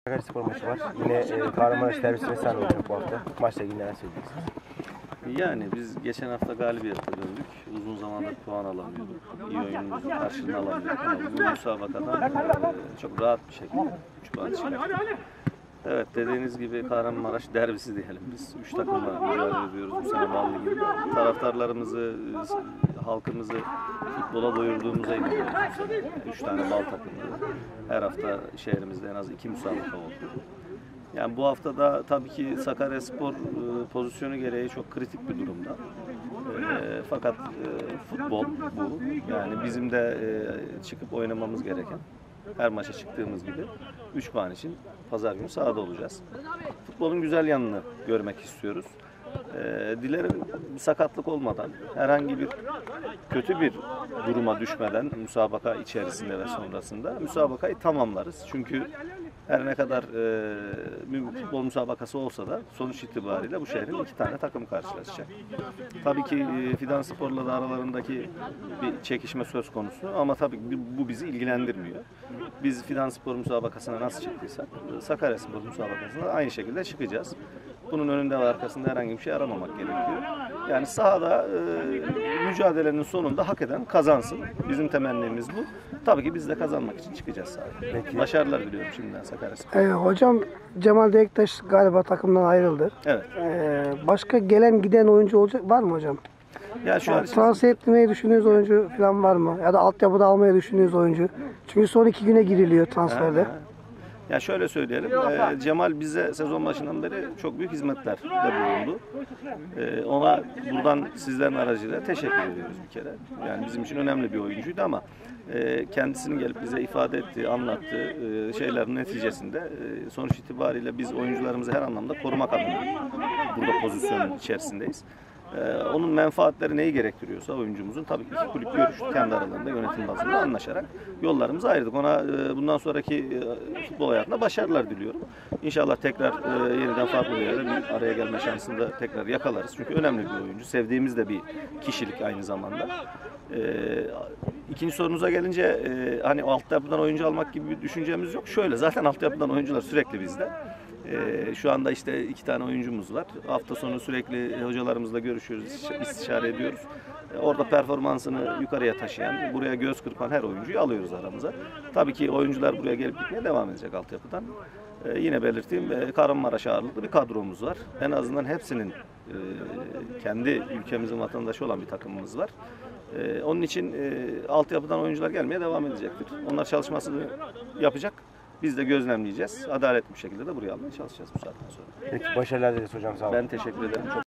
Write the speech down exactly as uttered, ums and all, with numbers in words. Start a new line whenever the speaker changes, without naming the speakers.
Sakaryaspor maçı var. Yine e, Kahramanmaraş derbisine sahne olacak bu hafta. Maçla ilgili neler söyleyeceksiniz?
Yani biz geçen hafta galibiyete döndük. Uzun zamandır puan alamıyorduk. İyi oyunumuzun karşılığını alamıyorduk ama bu müsabakadan e, çok rahat bir şekilde üç puan çıkarttık. Evet, dediğiniz gibi Kahramanmaraş derbisi diyelim biz. Üç takımla mücadele ediyoruz bu sene Bal Ligi'nde. Taraftarlarımızı, halkımızı futbola doyurduğumuza inanıyoruz bu sene. Üç tane bal takımı. Her hafta şehrimizde en az iki müsabaka oldu. Yani bu hafta da tabii ki Sakaryaspor e, pozisyonu gereği çok kritik bir durumda. E, fakat e, futbol bu. Yani bizim de e, çıkıp oynamamız gereken. Her maça çıktığımız gibi üç puan için pazar günü sahada olacağız. Futbolun güzel yanını görmek istiyoruz. Ee, dilerim bir sakatlık olmadan, herhangi bir kötü bir duruma düşmeden müsabaka içerisinde ve sonrasında müsabakayı tamamlarız. Çünkü her ne kadar e, futbol müsabakası olsa da sonuç itibariyle bu şehrin iki tane takım karşılaşacak. Tabii ki e, Fidanspor'la da aralarındaki bir çekişme söz konusu ama tabii bu bizi ilgilendirmiyor. Biz Fidanspor müsabakasına nasıl çıktıysak Sakaryaspor müsabakasına aynı şekilde çıkacağız. Bunun önünde ve arkasında herhangi bir şey aramamak gerekiyor. Yani sahada e, mücadelenin sonunda hak eden kazansın. Bizim temennimiz bu. Tabii ki biz de kazanmak için çıkacağız sahada. Peki. Başarılar diliyorum şimdiden Sakaryaspor.
Ee, hocam Cemal Denktaş galiba takımdan ayrıldı.
Evet.
Ee, başka gelen giden oyuncu olacak var mı hocam?
Ya şu an
yani, transfer etmeyi düşündüğünüz oyuncu falan var mı? Ya da altyapıda almayı düşündüğünüz oyuncu. Çünkü son iki güne giriliyor transferde.
Ha, ha. Ya şöyle söyleyelim, e, Cemal bize sezon başından beri çok büyük hizmetlerde bulundu. E, ona buradan sizlerin aracıyla teşekkür ediyoruz bir kere. Yani bizim için önemli bir oyuncuydu ama e, kendisinin gelip bize ifade ettiği, anlattığı e, şeylerin neticesinde e, sonuç itibariyle biz oyuncularımızı her anlamda korumak adına burada pozisyonun içerisindeyiz. Ee, onun menfaatleri neyi gerektiriyorsa oyuncumuzun tabii ki iki kulüp görüştü. Kendi aralarında yönetim bazında anlaşarak yollarımızı ayırdık. Ona e, bundan sonraki e, futbol hayatında başarılar diliyorum. İnşallah tekrar e, yeniden farklı bir yere bir araya gelme şansını da tekrar yakalarız. Çünkü önemli bir oyuncu. Sevdiğimiz de bir kişilik aynı zamanda. E, ikinci sorunuza gelince e, hani altyapıdan oyuncu almak gibi bir düşüncemiz yok. Şöyle zaten altyapıdan oyuncular sürekli bizde. Ee, şu anda işte iki tane oyuncumuz var. Hafta sonu sürekli hocalarımızla görüşüyoruz, istişare ediyoruz. Ee, orada performansını yukarıya taşıyan, buraya göz kırpan her oyuncuyu alıyoruz aramıza. Tabii ki oyuncular buraya gelip gitmeye devam edecek altyapıdan. Ee, yine belirttiğim e, Kahramanmaraş ağırlıklı bir kadromuz var. En azından hepsinin e, kendi ülkemizin vatandaşı olan bir takımımız var. E, onun için e, altyapıdan oyuncular gelmeye devam edecektir. Onlar çalışmasını yapacak. Biz de gözlemleyeceğiz. Adaletli bir şekilde de buraya almaya çalışacağız bu saatten sonra.
Peki başarılar dileriz hocam, sağ olun.
Ben teşekkür ederim. Çok